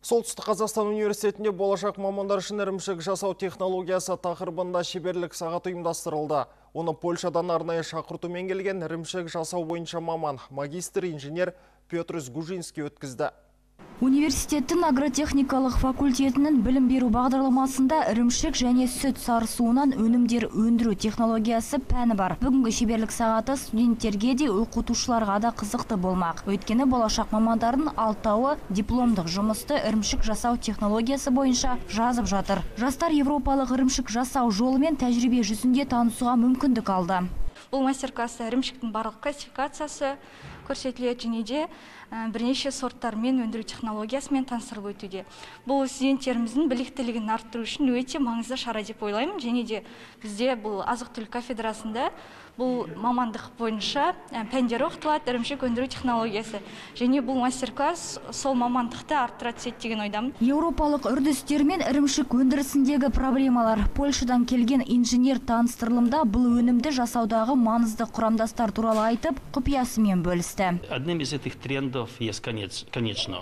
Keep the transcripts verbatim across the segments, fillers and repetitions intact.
Солтүстік Қазақстан университетінде болашақ мамандар үшін ірімшік жасау технологиясы тақырыбында шеберлік сағат ұйымдастырылды. Оны Польшадан арнайы шақыртумен келген ірімшік жасау бойынша маман, магистр инженер Петр Гужинский өткізді. Университеттің агротехникалық факультетінің білім беру бағдарламасында ірімшік және сүт сарысуынан өнімдер өндіру технологиясы пәні бар. Бүгінгі шеберлік сағаты студенттерге де оқытушыларға да қызықты болмақ. Өйткені болашақ мамандардың алтауы дипломдық жұмысты ірімшік жасау технологиясы бойынша жазып жатыр. Жастар европалық ірімшік жасау жолымен тәжірибе жүзінде танысуға мүмкіндік алды. Бұл мастер-класста ірімшіктің барлық классификациясы көрсетіледі және де бірнеше сорттармен өндіру технологиясымен таныстырылып өтуде. Бұл студенттеріміздің біліктілігін арттыру үшін өте маңызды шара деп ойлаймын. Және де бізде бұл азық-түлік кафедрасында бұл мамандық бойынша пәндер оқытылады, ірімшік өндіру технологиясы. Және бұл мастер-класс сол мамандықты арттыра түседі деген ойдамын. Еуропалық үрдістер мен ірімшік өндірісіндегі проблемалар. Польшадан келген инженер таныстырылымда бұл өнімді жасаудағы маңызды құрамдастар туралы айтып, құпиясымен бөлісті. Одним из этих трендов есть, конечно,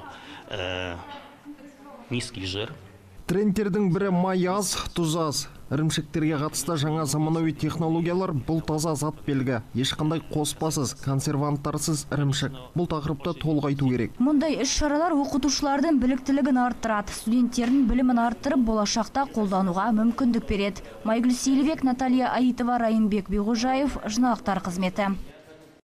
низкий жир. Трендтердің бірі май аз, тұз аз. Ірімшіктерге қатысты жаңа заманауи технологиялар бұл таза зат белгі. Ешқандай қоспасыз, консерванттарсыз ірімшік. Бұл тақырыпта толық айту керек. Мұндай іс-шаралар оқытушылардың біліктілігін арттырады, студенттердің білімін арттырып, болашақта қолдануға мүмкіндік береді. Майгүл Сейлібек, Наталья Аитова, Райымбек Биғожаев, жаңалықтар қызметі.